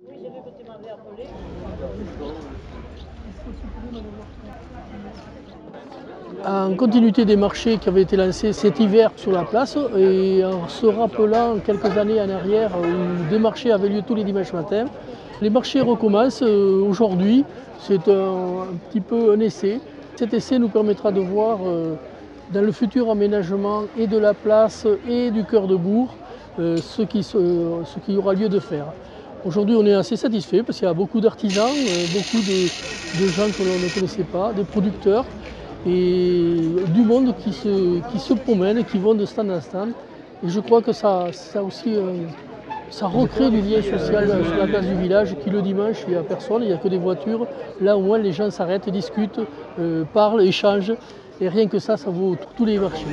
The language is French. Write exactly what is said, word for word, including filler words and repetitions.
Oui, j'ai vu que tu m'avais appelé. En continuité des marchés qui avaient été lancés cet hiver sur la place et en se rappelant quelques années en arrière où des marchés avaient lieu tous les dimanches matins, les marchés recommencent aujourd'hui. C'est un, un petit peu un essai. Cet essai nous permettra de voir euh, dans le futur aménagement et de la place et du cœur de bourg euh, ce qui, ce, ce qui aura lieu de faire. Aujourd'hui, on est assez satisfait parce qu'il y a beaucoup d'artisans, euh, beaucoup de, de gens que l'on ne connaissait pas, des producteurs et du monde qui se, qui se promène, qui vont de stand en stand. Et je crois que ça, ça aussi, euh, ça recrée du lien social sur la place du village, qui le dimanche, il n'y a personne, il n'y a que des voitures. Là, au moins, les gens s'arrêtent, discutent, euh, parlent, échangent. Et rien que ça, ça vaut tous les marchés.